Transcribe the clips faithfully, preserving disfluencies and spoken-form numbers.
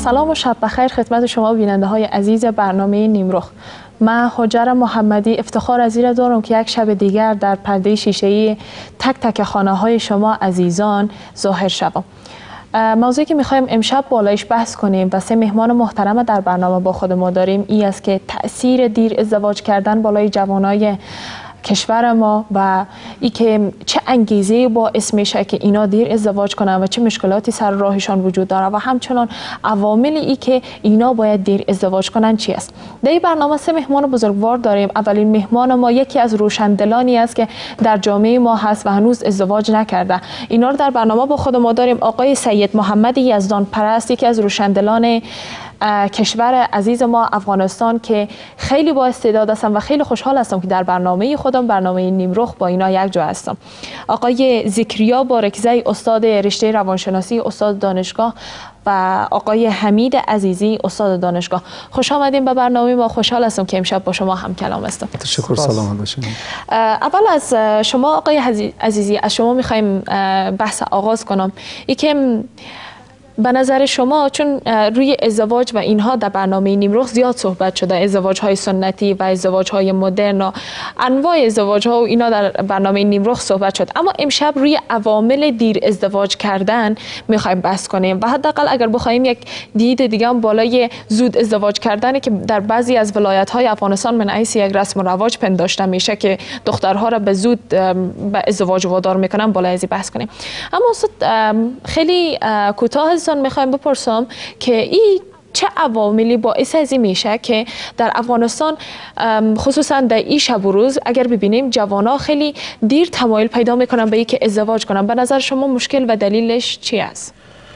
سلام و شب بخیر خدمت شما بیننده های عزیز برنامه نیمرخ. من هجر محمدی افتخار از این دارم که یک شب دیگر در پرده شیشه‌ای تک تک خانه های شما عزیزان ظاهر شوم. موضوعی که میخوایم امشب بالایش بحث کنیم و سه مهمان محترم در برنامه با خود ما داریم این است که تأثیر دیر ازدواج کردن بالای جوانای کشور ما و ای که چه انگیزه باعث میشه که اینا دیر ازدواج کنن و چه مشکلاتی سر راهشان وجود داره و همچنان عوامل ای که اینا باید دیر ازدواج کنن چی است. در این برنامه سه مهمان بزرگوار داریم. اولین مهمان ما یکی از روشندلانی است که در جامعه ما هست و هنوز ازدواج نکرده. اینا رو در برنامه با خود ما داریم. آقای سید محمد یزدان پرست، یکی از روشندلان کشور عزیز ما افغانستان که خیلی با استعداد هستم و خیلی خوشحال هستم که در برنامه خودم، برنامه نیمرخ، با اینا یک جا هستم. آقای ذکریا بارکزی، استاد رشته روانشناسی، استاد دانشگاه، و آقای حمید عزیزی، استاد دانشگاه. خوش آمدین به برنامه ما. خوشحال هستم که امشب با شما هم کلام هستم. تشکر، سلام باشین. اول از شما آقای عزیزی، از شما میخوایم بحث آغاز کنم. ای که به نظر شما، چون روی ازدواج و اینها در برنامه نیمرخ زیاد صحبت شده، ازدواج های سنتی و ازدواج های مدرن و انواع ازدواج ها و اینا در برنامه نیمرخ صحبت شد، اما امشب روی عوامل دیر ازدواج کردن میخوایم بحث کنیم و حداقل اگر بخوایم یک دید دیگه هم بالای زود ازدواج کردن که در بعضی از ولایت های افغانستان من حیث یک رسم و رواج پنداشته میشه که دخترها را به زود به ازدواج وادار میکنن، بالای ازی بحث کنیم. اما استاد خیلی کوتاه میخوایم بپرسم که این چه عواملی باعث از این میشه که در افغانستان خصوصا در این شب و روز اگر ببینیم جوانا خیلی دیر تمایل پیدا میکنن به اینکه ازدواج کنن؟ به نظر شما مشکل و دلیلش چی است؟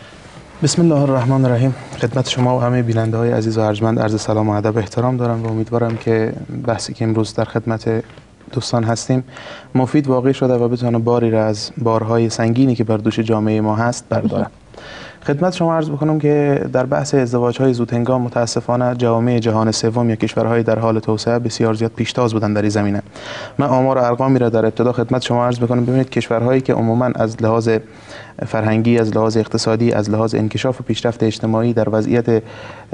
بسم الله الرحمن الرحیم. خدمت شما و همه بیننده های عزیز و ارجمند عرض سلام و ادب احترام دارم و امیدوارم که بحثی که امروز در خدمت دوستان هستیم مفید واقع شده و بتونه باری را از بارهای سنگینی که بر دوش جامعه ما هست برداره. خدمت شما عرض بکنم که در بحث ازدواج‌های زودهنگام متاسفانه جوامع جهان سوم یا کشورهای در حال توسعه بسیار زیاد پیشتاز بودن در این زمینه. من آمار و ارقامی را در ابتدا خدمت شما عرض بکنم. ببینید کشورهایی که عموما از لحاظ فرهنگی، از لحاظ اقتصادی، از لحاظ انکشاف و پیشرفت اجتماعی در وضعیت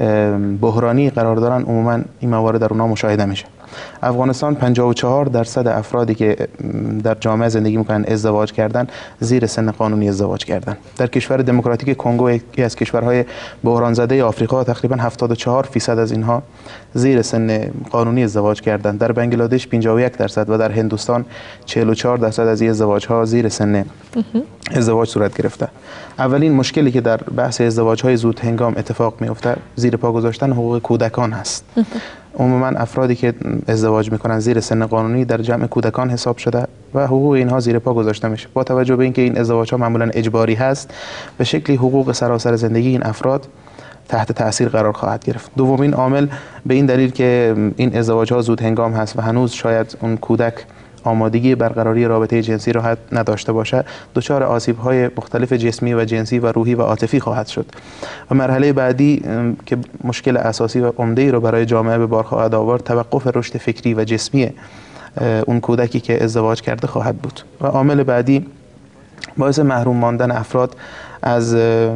بحرانی قرار دارن، عموما این موارد در اونها مشاهده میشه. افغانستان پنجاه و چهار درصد افرادی که در جامعه زندگی میکنن ازدواج کردن زیر سن قانونی ازدواج کردن. در کشور دموکراتیک کنگو، یکی از کشورهای بحران زده آفریقا، تقریبا هفتاد و چهار فیصد از اینها زیر سن قانونی ازدواج کردن. در بنگلادش پنجاه و یک درصد و در هندوستان چهل و چهار درصد از این ازدواج ها زیر سن ازدواج صورت گرفته. اولین مشکلی که در بحث ازدواج های زود هنگام اتفاق میفته زیر پا گذاشتن حقوق کودکان هست. عموما افرادی که ازدواج میکنن زیر سن قانونی در جمع کودکان حساب شده و حقوق اینها زیر پا گذاشته میشه. با توجه به اینکه این ازدواج ها معمولا اجباری هست، به شکلی حقوق سراسر زندگی این افراد تحت تاثیر قرار خواهد گرفت. دومین عامل به این دلیل که این ازدواج ها زود هنگام هست و هنوز شاید اون کودک آمادگی برقراری رابطه جنسی را نداشته باشه، دچار آسیب‌های مختلف جسمی و جنسی و روحی و عاطفی خواهد شد. و مرحله بعدی که مشکل اساسی و عمده‌ای را برای جامعه به بار خواهد آورد، توقف رشد فکری و جسمی اون کودکی که ازدواج کرده خواهد بود. و عامل بعدی باعث محروم ماندن افراد از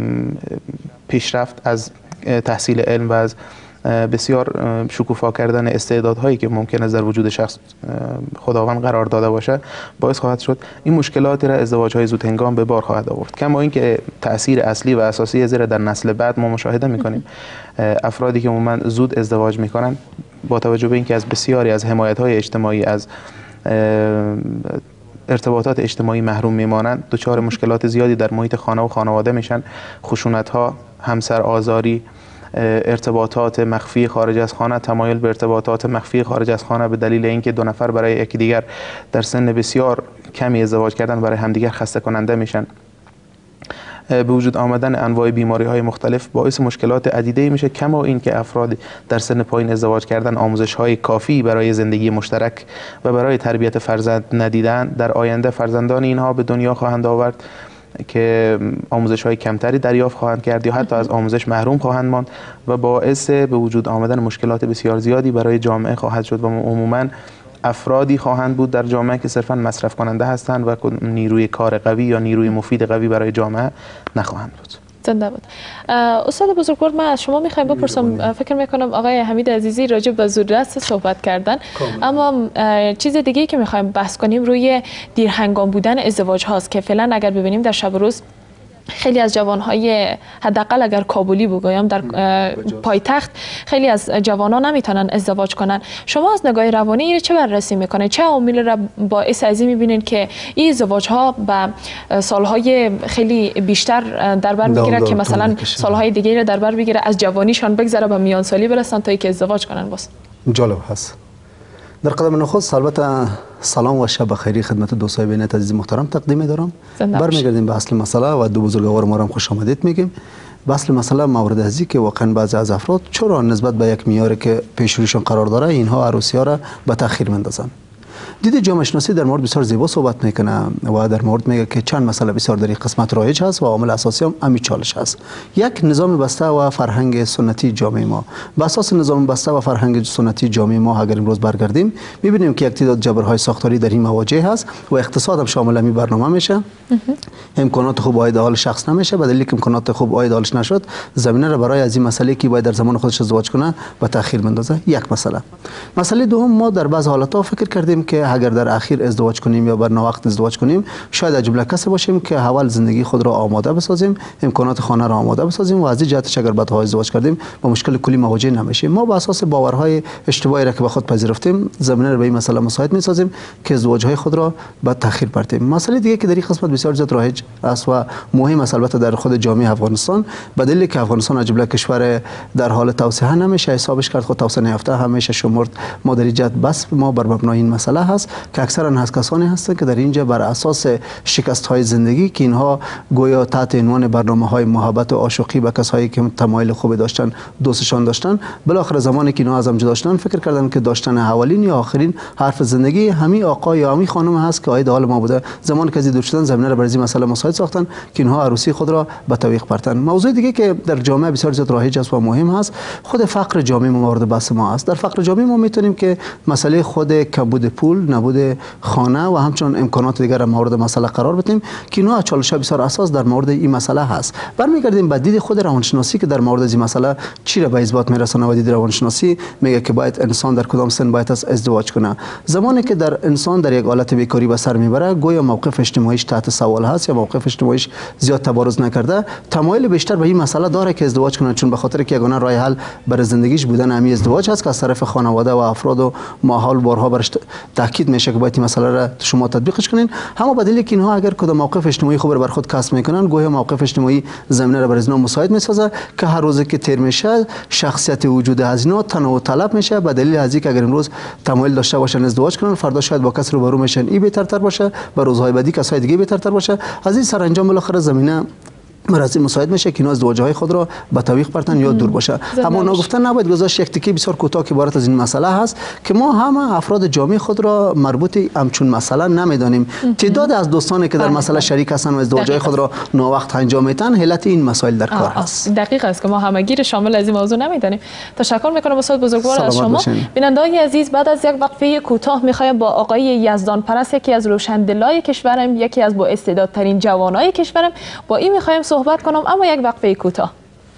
پیشرفت، از تحصیل علم و از بسیار شکوفا کردن استعدادهایی که ممکن است در وجود شخص خداوند قرار داده باشه باعث خواهد شد این مشکلاتی را ازدواج‌های زود هنگام به بار خواهد آورد. کما اینکه تأثیر اصلی و اساسی زیر در نسل بعد ما مشاهده می‌کنیم. افرادی که عموما زود ازدواج می‌کنن با توجه به اینکه از بسیاری از حمایت‌های اجتماعی، از ارتباطات اجتماعی محروم میمانند، دچار مشکلات زیادی در محیط خانه و خانواده میشن. خشونت‌ها، همسر آزاری، ارتباطات مخفی خارج از خانه، تمایل به ارتباطات مخفی خارج از خانه به دلیل اینکه دو نفر برای یکدیگر در سن بسیار کمی ازدواج کردن برای همدیگر خسته کننده میشن. به وجود آمدن انواع بیماری های مختلف باعث مشکلات عدیده میشه. کما این که افراد در سن پایین ازدواج کردن آموزش های کافی برای زندگی مشترک و برای تربیت فرزند ندیدن، در آینده فرزندان اینها به دنیا خواهند آورد که آموزش های کمتری دریافت خواهند کرد یا حتی از آموزش محروم خواهند ماند و باعث به وجود آمدن مشکلات بسیار زیادی برای جامعه خواهد شد و عموماً افرادی خواهند بود در جامعه که صرفاً مصرف کننده هستند و نیروی کار قوی یا نیروی مفید قوی برای جامعه نخواهند بود. زنده بود. استاد بزرگوار، من از شما میخوایم بپرسم، فکر میکنم آقای حمید عزیزی راجع به زودرس صحبت کردن، اما چیز دیگه که میخوایم بحث کنیم روی دیرهنگام بودن ازدواج هاست که فعلا اگر ببینیم در شب و روز خیلی از جوانهای حداقل اگر کابلی بگویم در پایتخت خیلی از جوانان نمیتونن ازدواج کنن. شما از نگاه روانی این چه بررسی میکنه؟ چه عوامل را باعث از این میبینین که این ازدواج ها به سالهای خیلی بیشتر در بر میگیره که مثلا سالهای دیگه را در بر بگیره، از جوانیشان بگذره به میان سالی برسن تا اینکه ازدواج کنن؟ باز جالب هست. در قدم نخست البته سلام و شب خیری خدمت دوستای بیننده عزیز محترم تقدیم دارم. برمیگردیم به اصل مسئله و دو بزرگوار ما را خوش آمدید میگیم. به اصل مسئله مورد ازی که واقعا بعضی از افراد چرا نسبت به یک میاری که پیش رویشون قرار داره اینها عروسی ها را به تاخیر میندازن. دید جامعه شناسی در مورد بسیار زیبا صحبت میکنه و در مورد میگه که چند مسئله بسیار در این قسمت رایج هست و عامل اساسی هم همین چالش هست. یک، نظام بسته و فرهنگ سنتی جامعه ما. به اساس نظام بسته و فرهنگ سنتی جامعه ما اگر امروز برگردیم میبینیم که یک تعداد جبرهای ساختاری در این مواجه هست و اقتصاد هم شامل همین برنامه میشه. امکانات خوب عاید حال شخص نمیشه، به دلیل که امکانات خوب عاید حالش نشد زمینه را برای از این مسئله که باید در زمان خودش ازدواج کنه به تاخیر بندازه. یک مسئله. مسئله دوم، ما در بعض حالات ها فکر کردیم که اگر در اخیر ازدواج کنیم یا بر ناوقت ازدواج کنیم شاید از جمله کسی باشیم که اول زندگی خود را آماده بسازیم، امکانات خانه را آماده بسازیم و از این جهتش اگر بعد ازدواج کردیم با مشکل کلی مواجه نمیشیم. ما بر اساس باورهای اشتباهی را که به خود پذیرفتیم زمینه را به این مسئله مساعد میسازیم که ازدواج‌های خود را به تاخیر بردیم. مسئله دیگه که در این قسمت بسیار زیاد رایج است و مهم است البته در خود جامعه افغانستان، به دلیل که افغانستان از جمله کشور در حال توسعه نمیشه حسابش کرد خود توسعه نیافته همیشه شمرد. ما در جهت بس ما بر مبنای این مسئله هست که اکثرا هست کسانی هستند که در اینجا بر اساس شکست های زندگی که اینها گویا تحت عنوان برنامه های محبت و عاشقی به کسایی که تمایل خوبی داشتن دوستشان داشتن، بالاخره زمانی که اینها از هم جدا شدن فکر کردن که داشتن اولین یا آخرین حرف زندگی همین آقا یا همین خانم هست که عاید حال ما بوده. زمانی که از دور شدن زمینه را برای این مسئله مساعد ساختن که اینها عروسی خود را به تعویق بردن. موضوع دیگه که در جامعه بسیار زیاد رایج است و مهم است خود فقر جامعه مورد بحث ما است. در فقر جامعه ما میتونیم که مسئله خود کمبود پول، نبود خانه و همچنین امکانات دیگر مورد مسئله قرار بدیم که اینا چالش بسیار اساس در مورد این مسئله هست. برمیگردیم به دید خود روانشناسی که در مورد این مسئله چی را به اثبات میرسونه و دید روانشناسی میگه که باید انسان در کدام سن باید ازدواج کنه. زمانی که در انسان در یک حالت بیکاری به سر میبره گویا موقف اجتماعیش تحت سوال هست یا موقف اجتماعیش زیاد تبارز نکرده، تمایل بیشتر به این مسئله داره که ازدواج کنه، چون به خاطر که یگانه راه حل برای زندگیش بودن همین ازدواج هست که از طرف خانواده و افراد و ماحول بارها برش تاکید میشه که باید این مسئله را شما تطبیقش کنین. اما بدلیل که اینها اگر کدام موقف اجتماعی خوب بر خود کسب میکنن گویا موقف اجتماعی زمینه را برای اینا مساعد میسازه که هر روز که تیر میشه شخصیت وجود از اینا تنوع طلب میشه. بدلیل از اینکه اگر امروز تمایل داشته باشن ازدواج کنن فردا شاید با کس روبرو میشن این بهترتر باشه، با روزهای بعدی کسای دیگه بهترتر باشه. از این سرانجام بالاخره زمینه مرضی مساعد میشه که اینا ازدواج‌های خود را به تعویق بردن یا دور باشه. اما نگفتن نباید گذاشت یک تیکه بسیار کوتاه که عبارت از این مسئله هست که ما همه افراد جامعه خود را مربوط همچون مسئله نمیدانیم. تعداد از دوستانی که در مسئله شریک هستند و ازدواج‌های خود را ناوقت انجام میدن علت این مسائل در کار هست. دقیق است که ما همگیر شامل از این موضوع نمیدانیم. تشکر میکنم استاد بزرگوار از شما. بیننده‌های عزیز، بعد از یک وقفه کوتاه میخوایم با آقای یزدان پرست، یکی از روشندلای کشورم، یکی از با استعدادترین جوانای کشورم، با این میخوایم صحبت کنم، اما یک وقفه کوتاه.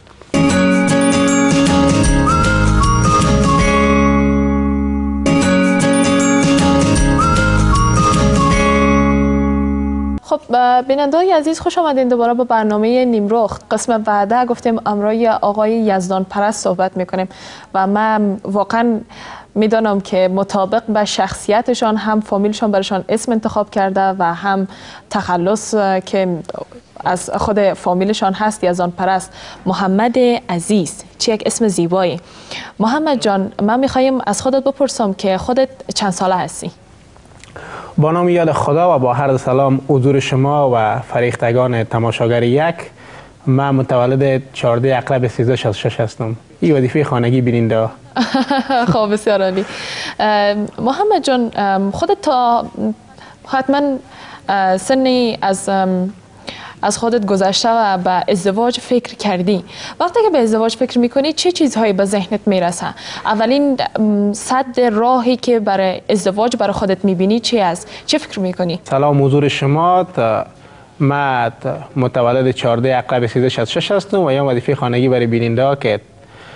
خب بیننده‌های عزیز، خوش آمدین دوباره با برنامه نیمرخ. قسم وعده گفتیم امروز آقای یزدان پرست صحبت میکنیم و من واقعا میدانم که مطابق به شخصیتشان هم فامیلشان برشان اسم انتخاب کرده و هم تخلص که از خود فامیلشان هست، یزدان پرست. محمد عزیز، چه یک اسم زیبایی. محمد جان، من میخوایم از خودت بپرسم که خودت چند ساله هستی؟ با نام یاد خدا و با عرض سلام حضور شما و فریختگان تماشاگر یک، من متولد چهارده عقرب سیزده شصت و شش هستم. این وظیفه خانگی بیننده. خب بسیار عالی. محمد جان، خودت تا حتما سنی از از خودت گذشته و به ازدواج فکر کردی. وقتی که به ازدواج فکر میکنی چه چیزهایی به ذهنت میرسه؟ اولین صد راهی که برای ازدواج برای خودت میبینی چی است؟ چه فکر میکنی؟ سلام حضور شما. من متولد چهارده عقرب سیزده شصت و شش هستم و یا وظیفه خانگی برای بیننده ها که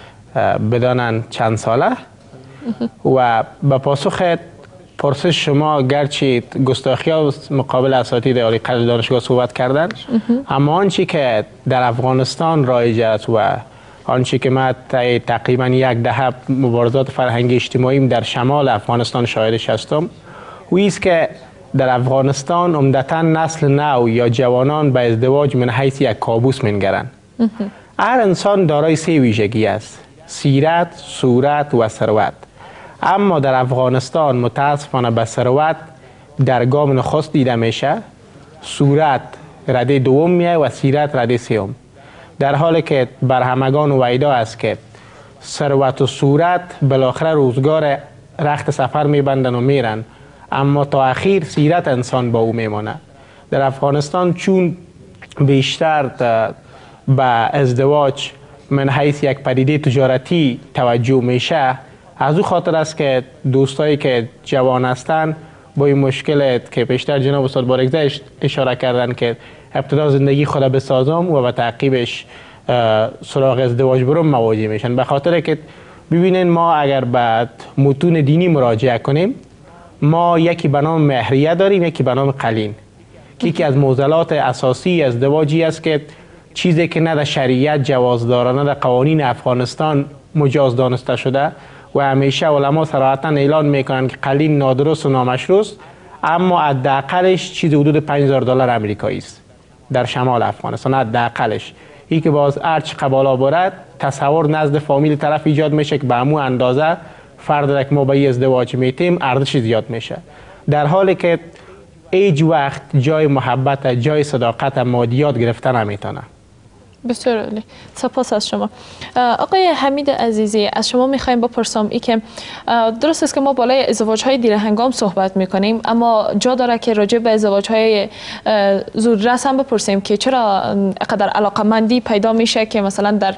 بدانن چند ساله. و به پاسخ پرسش شما، گرچه گستاخی ها مقابل اساتید عالی قدر دانشگاه صحبت کردن، اما آنچه که در افغانستان رایج است و آنچه که من تقریبا یک دهه مبارزات فرهنگی اجتماعی در شمال افغانستان شاهدش هستم، و است که در افغانستان عمدتا نسل نو یا جوانان به ازدواج من حیث یک کابوس منگرند. هر انسان دارای سه ویژگی است: سیرت، صورت و ثروت. اما در افغانستان متاسفانه به ثروت در گام نخست دیده میشه، صورت رده دوم میه و سیرت رده سوم. در حالی که بر همگان ویدا است که ثروت و صورت بالاخره روزگار رخت سفر میبندن و میرن، اما تا اخیر سیرت انسان با او میمانه. در افغانستان چون بیشتر به ازدواج من حیث یک پدیده تجارتی توجه میشه، از او خاطر است که دوستایی که جوان هستند با این مشکل که بیشتر جناب استاد بارگزه اشاره کردن که ابتدا زندگی خود بسازم و به تعقیبش سراغ ازدواج برم مواجه میشن. به خاطر که ببینین ما اگر به متون دینی مراجعه کنیم، ما یکی به نام مهریه داریم، یکی به نام قلین، که یکی از معضلات اساسی ازدواجی است که چیزی که نه در شریعت جواز داره نه در قوانین افغانستان مجاز دانسته شده و همیشه علما صراحتا اعلان میکنن که قلین نادرست و نامشروع است، اما حداقلش چیز حدود پنج هزار دلار آمریکایی است در شمال افغانستان. حداقلش این که باز ارچ قبالا برد تصور نزد فامیل طرف ایجاد میشه که به همون اندازه فرد که ما با این ازدواج میتیم ارزش زیاد میشه، در حالی که هیچ وقت جای محبت، جای صداقت، مادیات گرفتن نمیتونه. بسیار عالی، سپاس از شما. آقای حمید عزیزی، از شما میخوایم بپرسم ای که درست است که ما بالای ازدواج های دیر هنگام صحبت میکنیم، اما جا داره که راجع به ازدواج های زودرس هم بپرسیم که چرا قدر علاقمندی پیدا میشه که مثلا در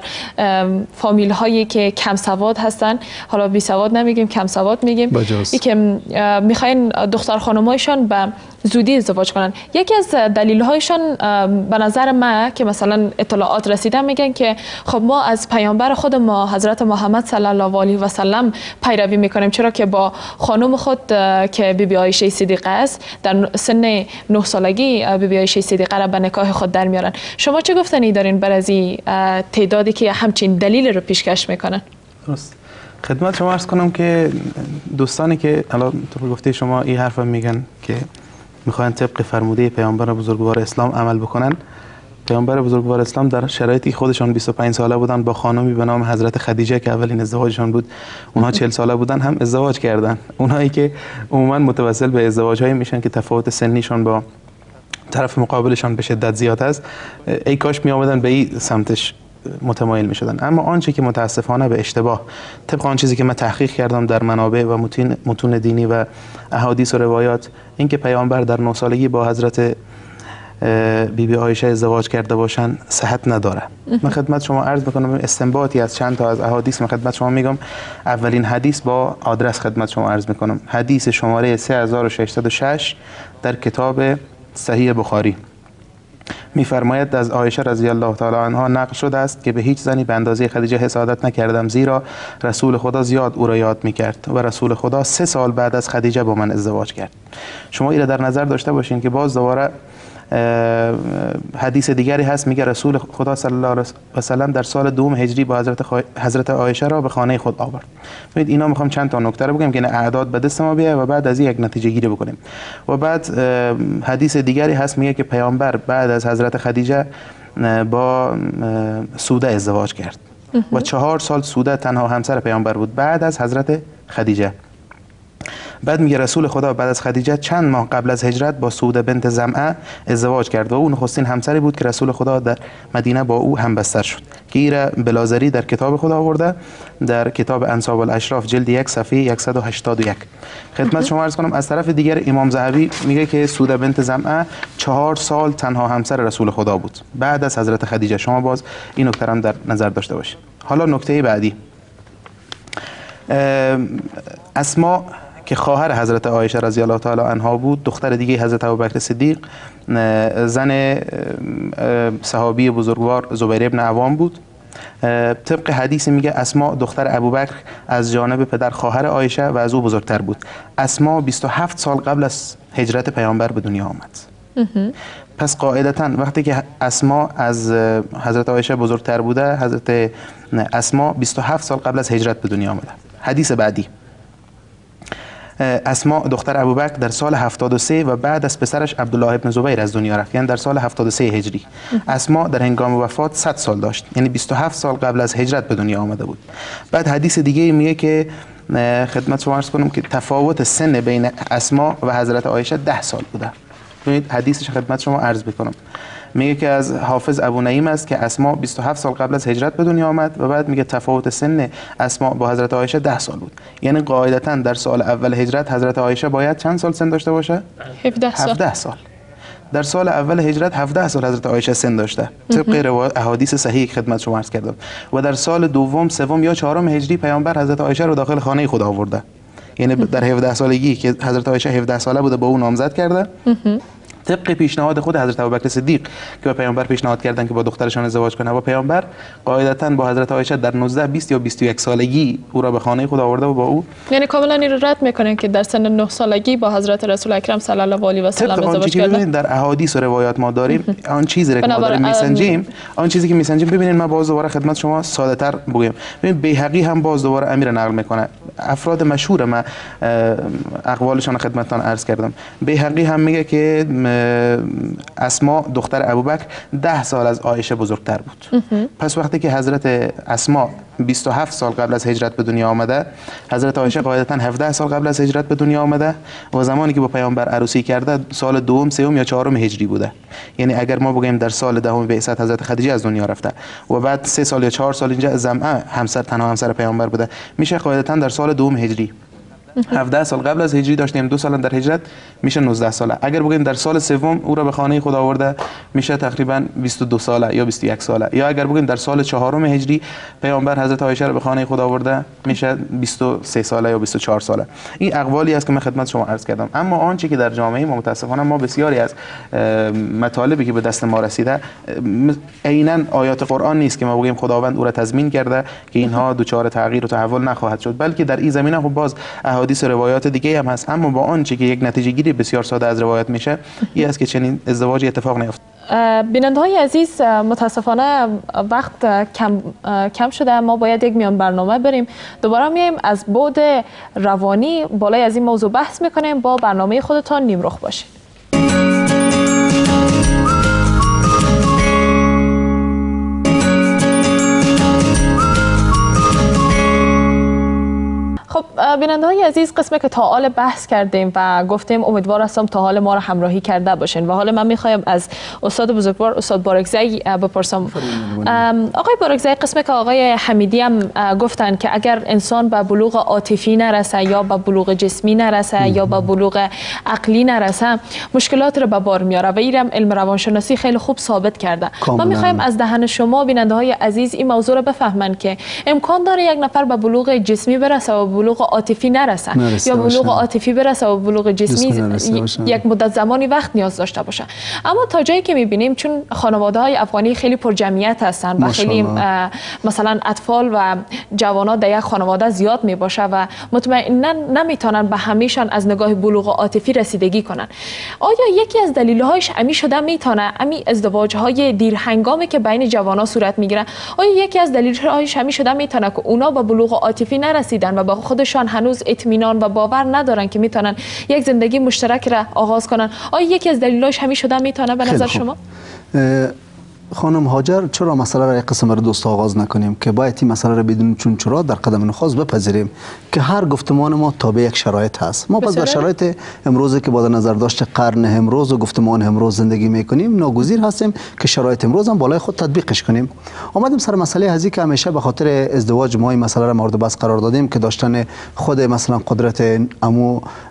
فامیل هایی که کم سواد هستن، حالا بی سواد نمیگیم کم سواد میگیم، ای که میخواین دختر خانمایشان به زودی ازدواج کنن. یکی از دلیل هایشان به نظر من که مثلا اطلاعات رسیده میگن که خب ما از پیامبر خود ما حضرت محمد صلی الله علیه و سلم پیروی میکنیم، چرا که با خانم خود که بی بی عایشه صدیقه است در سن نه سالگی بی بی عایشه صدیقه را به نکاح خود در میارن. شما چه گفتنی دارین بر از این تعدادی که همچین دلیل رو پیشکش میکنن؟ درست. خدمت شما عرض کنم که دوستانی که الان تو گفته شما این حرف میگن که میخوان طبق فرموده پیامبر بزرگوار اسلام عمل بکنن، پیامبر بزرگوار اسلام در شرایطی خودشان بیست و پنج ساله بودن با خانمی به نام حضرت خدیجه که اولین ازدواجشان بود، اونها چهل ساله بودن هم ازدواج کردن. اونایی که عموما متوسل به ازدواج‌های میشن که تفاوت سنیشان با طرف مقابلشان به شدت زیاد است، ای کاش می آمدن به این سمتش متمایل می شدن. اما آنچه که متاسفانه به اشتباه، طبق آن چیزی که من تحقیق کردم در منابع و متون متون دینی و احادیث و روایات، این که پیامبر در نه سالگی با حضرت بی بی عایشه ازدواج کرده باشن صحت نداره. من خدمت شما عرض میکنم استنباطی از چند تا از احادیث من خدمت شما میگم. اولین حدیث با آدرس خدمت شما عرض میکنم، حدیث شماره سه هزار و ششصد و شش در کتاب صحیح بخاری میفرماید از عایشه رضی الله تعالی عنها نقل شده است که به هیچ زنی به اندازه خدیجه حسادت نکردم، زیرا رسول خدا زیاد او را یاد میکرد و رسول خدا سه سال بعد از خدیجه با من ازدواج کرد. شما این را در نظر داشته باشین که باز دوباره حدیث دیگری هست میگه رسول خدا صلی الله علیه و سلم در سال دوم هجری با حضرت خ... حضرت عایشه را به خانه خود آورد. ببینید اینا میخوام چند تا نکته رو بگم که اعداد به دست ما بیاد و بعد از این یک نتیجه گیری بکنیم. و بعد حدیث دیگری هست میگه که پیامبر بعد از حضرت خدیجه با سوده ازدواج کرد و چهار سال سوده تنها همسر پیامبر بود بعد از حضرت خدیجه. بعد میگه رسول خدا بعد از خدیجه چند ماه قبل از هجرت با سوده بنت زمعه ازدواج کرد و او نخستین همسری بود که رسول خدا در مدینه با او همبستر شد، که ایره بلازری در کتاب خدا آورده در کتاب انساب الاشراف جلد یک صفحه صد و هشتاد و یک. خدمت شما عرض کنم از طرف دیگر امام ذهبی میگه که سوده بنت زمعه چهار سال تنها همسر رسول خدا بود بعد از حضرت خدیجه. شما باز این نکته هم در نظر داشته باشید. حالا نکته بعدی، اسماء که خواهر حضرت عایشه رضی الله تعالی عنها بود، دختر دیگه حضرت ابوبکر صدیق، زن صحابی بزرگوار زبیر ابن عوام بود. طبق حدیثی میگه اسماء دختر ابوبکر از جانب پدر خواهر عایشه و از او بزرگتر بود. اسماء بیست و هفت سال قبل از هجرت پیامبر به دنیا آمد. پس قاعدتاً وقتی که اسماء از حضرت عایشه بزرگتر بوده، حضرت اسماء بیست و هفت سال قبل از هجرت به دنیا آمده. حدیث بعدی، اسماء دختر ابوبکر در سال هفتاد و سه و بعد از پسرش عبدالله ابن زبیر از دنیا رفت، یعنی در سال هفتاد و سه هجری. اسماء در هنگام وفات صد سال داشت، یعنی بیست و هفت سال قبل از هجرت به دنیا آمده بود. بعد حدیث دیگه میگه که خدمت شما عرض کنم که تفاوت سن بین اسماء و حضرت عایشه ده سال بوده. ببینید حدیثش خدمت شما عرض بکنم، میگه که از حافظ ابو نعیم است که اسماء بیست و هفت سال قبل از هجرت به دنیا آمد و بعد میگه تفاوت سن اسماء با حضرت عایشه ده سال بود. یعنی قاعدتاً در سال اول هجرت حضرت عایشه باید چند سال سن داشته باشه؟ هفده سال. هفده سال. در سال اول هجرت هفده سال حضرت عایشه سن داشته طبق روایت احادیث صحیح خدمت شما عرض کردم. و در سال دوم، سوم یا چهارم هجری پیامبر حضرت عایشه رو داخل خانه خدا آورده. یعنی در هفده سالگی که حضرت عایشه هفده ساله بوده با اون نامزد کرده. طبق پیشنهاد خود حضرت ابوبکر صدیق که به پیامبر پیشنهاد کردن که با دخترشان ازدواج کنه، با پیامبر قاعدتاً با حضرت عایشه در نوزده، بیست یا بیست و یک سالگی او را به خانه خدا آورده و با او، یعنی کاملا این رو رد میکنن که در سن نه سالگی با حضرت رسول اکرم صلی الله علیه و سلم ازدواج کردن. در احادیث و روایات ما داریم آن چیزی را که ما داریم میسنجیم، آن چیزی که میسنجیم. ببینید ما باز دوباره خدمت شما ساده تر بگیم. ببین بیهقی هم باز دوباره امیر نقل میکنه، افراد مشهور ما اقوالشان خدمتتان عرض کردم. بیهقی هم میگه که اسماء دختر ابوبکر ده سال از عایشه بزرگتر بود. پس وقتی که حضرت اسماء بیست و هفت سال قبل از هجرت به دنیا آمده، حضرت عایشه قاعدتاً هفده سال قبل از هجرت به دنیا آمده و زمانی که با پیامبر عروسی کرده سال دوم، سوم یا چهارم هجری بوده. یعنی اگر ما بگیم در سال دهم بعثت حضرت خدیجه از دنیا رفته و بعد سه سال یا چهار سال اینجا زمعه همسر تنها همسر پیامبر بوده، میشه قاعدتاً در سال دوم هجری. هفده سال قبل از هجری داشتیم، دو سال در هجرت میشه نوزده ساله. اگر بگیم در سال سوم او را به خانه خدا آورده، میشه تقریبا بیست و دو ساله یا بیست و یک ساله. یا اگر بگیم در سال چهارم هجری پیامبر حضرت عایشه را به خانه خدا آورده، میشه بیست و سه ساله یا بیست و چهار ساله. این اقوالی است که من خدمت شما عرض کردم. اما آنچه که در جامعه ما متاسفانه ما بسیاری از مطالبی که به دست ما رسیده عیناً آیات قرآن نیست که ما بگیم خداوند او را تضمین کرده که اینها دچار تغییر و تحول نخواهد شد، بلکه در این زمینه خب باز حدیث روایات دیگه هم هست. اما با آنچه که یک نتیجه گیری بسیار ساده از روایات میشه، این است که چنین ازدواجی اتفاق نیفت. بیننده های عزیز، متاسفانه وقت کم کم شده، ما باید یک میان برنامه بریم. دوباره میایم از بعد روانی بالای از این موضوع بحث میکنیم. با برنامه خودتان نیمرخ باشید. خب بیننده های عزیز، قسمی که تا حال بحث کردیم و گفتیم امیدوار هستم تا حال ما را همراهی کرده باشین و حالا من میخوایم از استاد بزرگوار استاد بارکزئی بپرسم. آقای بارکزئی، قسمی که آقای حمیدی هم گفتن که اگر انسان به بلوغ عاطفی نرسه یا به بلوغ جسمی نرسه یا به بلوغ عقلی نرسه، مشکلات رو به بار میاره و اینم علم روانشناسی خیلی خوب ثابت کرده. ما میخوایم از دهن شما بیننده های عزیز این موضوع رو بفهمن که امکان داره یک نفر به بلوغ جسمی برسه و بلوغ عاطفی نرسه یا بلوغ عاطفی برسه و بلوغ جسمی یک مدت زمانی وقت نیاز داشته باشه. اما تا جایی که میبینیم چون خانواده های افغانی خیلی پر جمعیت هستن و خیلی مثلا اطفال و جوانات در یک خانواده زیاد میباشه و مطمئنا نمیتونن به همیشان از نگاه بلوغ عاطفی رسیدگی کنن. آیا یکی از دلایل‌هاش امی شده میتونه امی ازدواج های دیر هنگامی که بین جوانان صورت میگیره، آیا یکی از دلایل‌هاش امی شده میتونه که اونا به بلوغ عاطفی نرسیدن و با خودشان هنوز اطمینان و باور ندارن که میتونن یک زندگی مشترک را آغاز کنن؟ آیا یکی از دلایلش همین شده میتونه به نظر شما؟ خانم هاجر، چرا مسئله را یک قسم رو دوست آغاز نکنیم که باید این مسئله را بدون چون چرا در قدم نخست بپذیریم که هر گفتمان ما تابع یک شرایط هست. ما پس در شرایط امروزی که با نظر داشت قرن امروز و گفتمان امروز زندگی میکنیم، ناگزیر هستیم که شرایط امروز هم بالای خود تطبیقش کنیم. آمدیم سر مسئله هزی که همیشه به خاطر ازدواج ما این مسئله را مورد بحث قرار دادیم که داشتن خود مثلا قدرت امو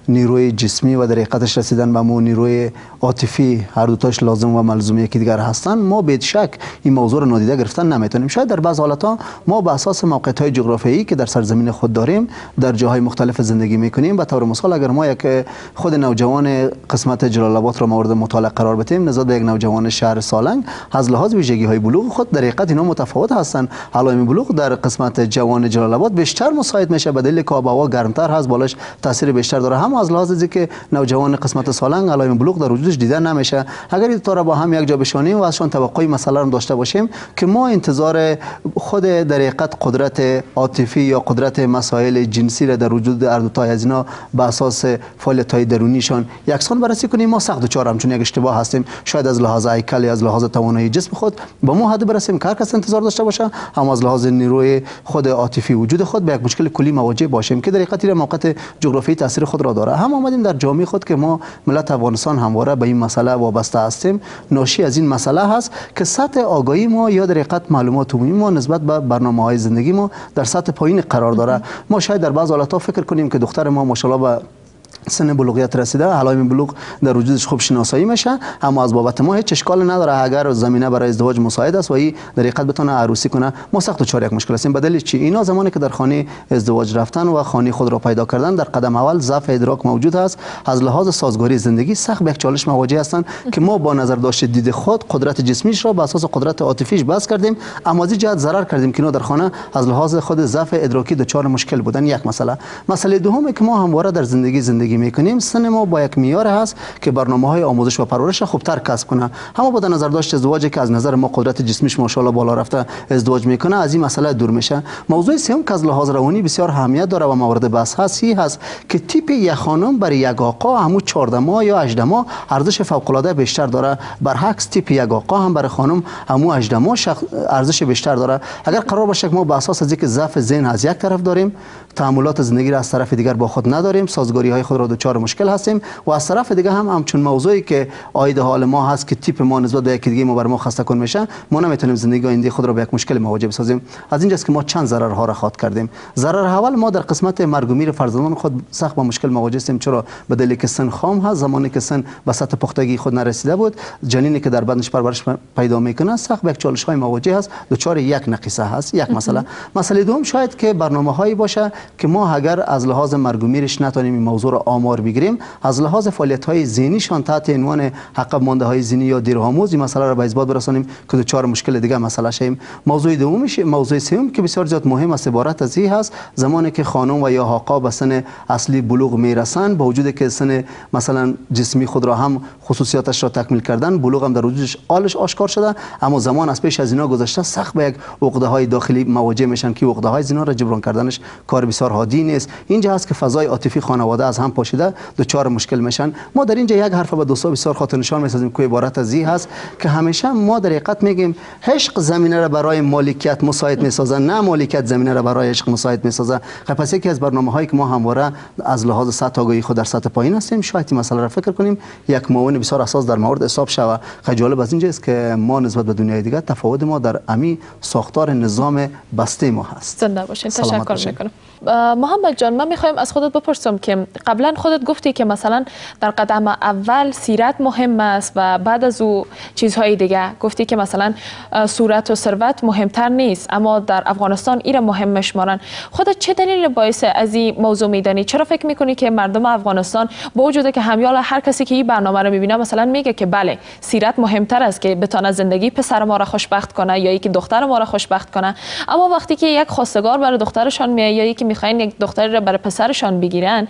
نیروی جسمی و در حقیقتش رسیدن به مو نیروی عاطفی هر دو تاش لازم و ملزوم یکی دیگر هستن، ما به شک این موضوع رو نادیده گرفتن نمیتونیم. شاید در بعض حالت‌ها ما به اساس موقعیت‌های جغرافیایی که در سرزمین خود داریم در جاهای مختلف زندگی میکنیم، به طور مثال اگر ما یک خود نوجوان قسمت جلال آباد را مورد مطالعه قرار بدیم نسبت به یک نوجوان شهر سالنگ، از لحاظ ویژگی‌های بلوغ خود در حقیقت اینا متفاوت هستند. علائم بلوغ در قسمت جوان جلال آباد بیشتر مساعد میشه به دلیل که آب و هوا گرمتر هست، بالاش تاثیر بیشتر داره. هم از لحاظ که نوجوان قسمت سالنگ علائم بلوغ در وجودش دیده نمیشه. اگر این طور با هم یک جا بشونیم و ازشون توقعی مسئله رو داشته باشیم که ما انتظار خود در حقیقت قدرت عاطفی یا قدرت مسائل جنسی را در وجود هر دو تا از اینا به اساس فعالیت‌های درونیشان یکسان بررسی کنیم، ما سخت دچار همچون یک اشتباه هستیم. شاید از لحاظ هیکل یا از لحاظ توانایی جسم خود به ما حد برسیم که هر کس انتظار داشته باشه، هم از لحاظ نیروی خود عاطفی وجود خود به یک مشکل کلی مواجه باشیم که در حقیقت این موقعیت جغرافیایی تاثیر خود را داره. هم آمدیم در جامعه خود که ما ملت افغانستان همواره به این مسئله وابسته هستیم. ناشی از این مسئله هست که سطح آگاهی ما یا در حقیقت معلومات عمومی ما نسبت به برنامه‌های زندگی ما در سطح پایین قرار داره. ما شاید در بعض حالت‌ها فکر کنیم که دختر ما ماشاءالله به سن بلوغیت رسیده، علائم بلوغ در وجودش خوب شناسایی میشه، اما از بابت ما هیچ اشکال نداره اگر زمینه برای ازدواج مساعد است و این در حقیقت بتونه عروسی کنه. ما سخت دچار یک مشکل هستیم. بدلیل چی؟ اینا زمانی که در خانه ازدواج رفتن و خانه خود را پیدا کردن در قدم اول ضعف ادراک موجود است. از لحاظ سازگاری زندگی سخت به یک چالش مواجه هستند که ما با نظر داشت دید خود قدرت جسمیش را به اساس قدرت عاطفیش بس کردیم، اما از این جهت ضرر کردیم که اینا در خانه از لحاظ خود ضعف ادراکی دچار مشکل بودن. یک مسئله. مسئله دومی که ما همواره در زندگی زندگی میکنیم، سن ما با یک معیار هست که برنامه‌های آموزش و پرورش خوبتر کسب کنه. اما با نظر داشت ازدواجی که از نظر ما قدرت جسمیش ماشاءالله بالا رفته ازدواج میکنه، از این مسئله دور میشه. موضوع سوم که از لحاظ روانی بسیار اهمیت داره و مورد بحث هست، این هست که تیپ یک خانم برای یک آقا همو چهارده ماه یا هجده ماه ارزش فوق العاده بیشتر داره، برعکس تیپ یک آقا هم برای خانم همو هجده ماه ارزش بیشتر داره. اگر قرار باشه که ما به اساس از اینکه ضعف ذهن از یک طرف داریم، تعاملات زندگی را از طرف دیگر با خود نداریم، سازگاری های خود را دچار مشکل هستیم و از طرف دیگه هم همچون موضوعی که عاید حال ما هست که تیپ ما نسبت به یکی دیگه ما بر ما خسته کن میشه، ما نمیتونیم زندگی آینده خود را به یک مشکل مواجه بسازیم. از اینجاست که ما چند ضررها را خواد کردیم. ضرر اول، ما در قسمت مرگ و میر فرزندان خود سخت با مشکل مواجه هستیم. چرا؟ به دلیل که سن خام هست، زمانی که سن به سطح پختگی خود نرسیده بود، جنینی که در بدنش پرورش پیدا میکنه سخت به یک چالش های مواجه است، دچار یک نقیصه هست. یک مسئله. مسئله دوم شاید که برنامه‌هایی باشه که ما اگر از لحاظ مرگ و میرش نتونیم این موضوع را آمار بگیریم، از لحاظ فعالیت‌های ذهنیشان تحت عنوان عقب مانده‌های ذهنی یا دیرآموز این مسئله را به اثبات برسانیم که دچار مشکل دیگه مسئله شیم. موضوع دومش، موضوع سوم که بسیار زیاد مهم است، عبارت از این هست: زمانی که خانم و یا آقا به سن اصلی بلوغ میرسن، با وجود که سن مثلا جسمی خود را هم خصوصیاتش را تکمیل کردن، بلوغ هم در وجودش آلش آشکار شده، اما زمان از پیش از اینا گذشته، سخت به یک عقده‌های داخلی مواجه میشن که عقده‌های زنا را جبران کردنش کار بسیار حادی نیست. اینجا هست که فضای عاطفی خانواده از هم پاشیده، دچار مشکل میشن. ما در اینجا یک حرف به دوستا بسیار خاطر نشان میسازیم که عبارت از این هست که همیشه ما در حقیقت میگیم عشق زمینه را برای مالکیت مساعد میسازه، نه مالکیت زمینه را برای عشق مساعد میسازه. پس یکی از برنامه‌هایی که ما همواره از لحاظ سطح آگاهی خود در سطح پایین هستیم، شاید این مسئله را فکر کنیم یک معاون بسیار اساس در مورد حساب شوه. جالب از اینجا است که ما نسبت به دنیای دیگه تفاوت ما در امی ساختار نظام بسته ما هست. زنده باشین. تشکر میکنم. محمد جان، من میخوایم از خودت بپرسم که قبلا خودت گفتی که مثلا در قدم اول سیرت مهم است و بعد از او چیزهای دیگه. گفتی که مثلا صورت و ثروت مهمتر نیست، اما در افغانستان ایره مهم میشمارن. خودت چه دلیل باعث از این موضوع میدانی؟ چرا فکر میکنی که مردم افغانستان با وجود که همیال هر کسی که این برنامه رو میبینه مثلا میگه که بله سیرت مهمتر است که بتونه زندگی پسر ما را خوشبخت کنه یا اینکه دختر ما را خوشبخت کنه، اما وقتی که یک خواستگار برای دخترشان میاد یا اینکه میخواین یک دختری را برای پسرشان بگیرن،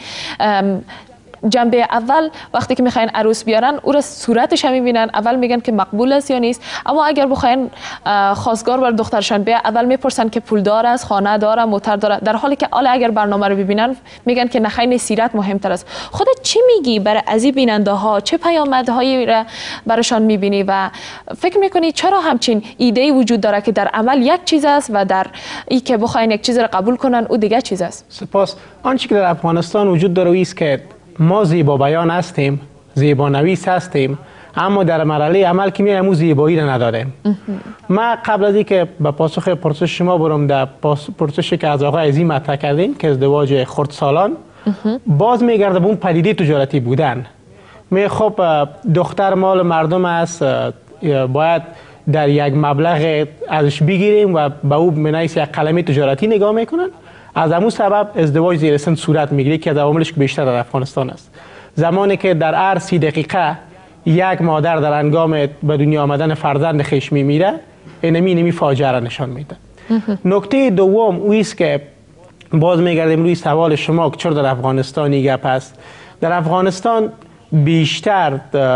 جنبه اول وقتی که میخواین عروس بیارن او را صورتش هم میبینن، اول میگن که مقبول است یا نیست. اما اگر بخواین خواستگار بر دخترشان بیا، اول میپرسن که پولدار است، خانه داره، موتر داره، در حالی که حالا اگر برنامه رو ببینن میگن که نخیر سیرت مهمتر است. خودت چی میگی برای از این بیننده ها؟ چه پیامدهایی را برشان میبینی و فکر میکنی چرا همچین ایده وجود داره که در عمل یک چیز است و در ای که بخواین یک چیز را قبول کنن او دیگه چیز است؟ سپاس. آنچه که در افغانستان وجود داره است که ما زیبا بیان هستیم، زیبا نویس هستیم، اما در مرحله عمل که میایم زیبایی را نداریم. ما قبل از اینکه به پاسخ پرسش شما برم، در پرسشی که از آقای عزیز مطرح کردین که ازدواج خردسالان، باز میگرده به اون پدیده تجارتی بودن. می خب دختر مال مردم است، باید در یک مبلغ ازش بگیریم و به او منایس یک قلمه تجارتی نگاه میکنن. از همون سبب ازدواج زیر سن صورت میگیره که از عواملش بیشتر در افغانستان است. زمانی که در هر سی دقیقه یک مادر در هنگام به دنیا آمدن فرزند خیش میمیره، اینمی اینمی فاجعه را نشان میده. نکته دوم اویست که باز میگردیم روی سوال شما که چرا در افغانستان گپ است. در افغانستان بیشتر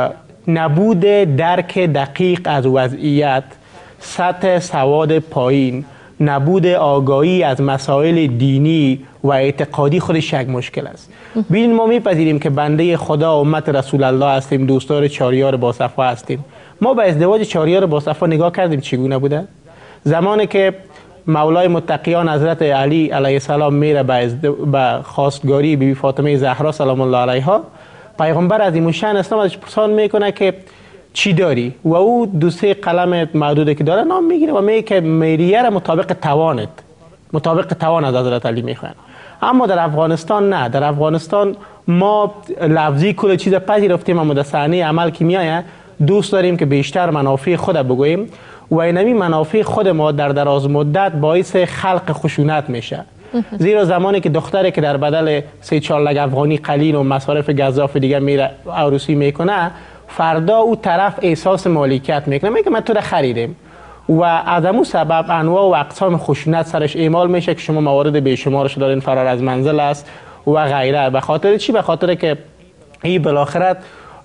نبود درک دقیق از وضعیت، سطح سواد پایین، نبود آگاهی از مسائل دینی و اعتقادی خودش یک مشکل است. ببینید ما میپذیریم که بنده خدا امت رسول الله هستیم، دوستدار چهاریار باصفا هستیم. ما به ازدواج چهاریار باصفا نگاه کردیم چگونه بوده؟ زمانی که مولای متقیان حضرت علی علیه السلام میره به خواستگاری بیبی فاطمه زهرا سلام الله علیها، پیغمبر عظیم الشأن اسلام ازش پرسان میکنه که چی داری و او دو سه قلم محدوده که داره نام میگیره و میگه که میریه را مطابق توانت مطابق توان از حضرت علی میخوان. اما در افغانستان نه. در افغانستان ما لفظی کل چیز پذیرفتیم، اما در صحنه عمل که میایه دوست داریم که بیشتر منافع خود بگوییم و اینمی منافع خود ما در دراز مدت باعث خلق خشونت میشه. زیرا زمانی که دختری که در بدل سه چهار لگ افغانی قلیل و مصارف گزاف دیگه میره عروسی میکنه، فردا او طرف احساس مالکیت میکنه، میگه من تو را خریدم و از همون سبب انواع و اقسام خشونت سرش اعمال میشه که شما موارد بیشمارش دارین، فرار از منزل است و غیره. به خاطر چی؟ به خاطر که این بالاخره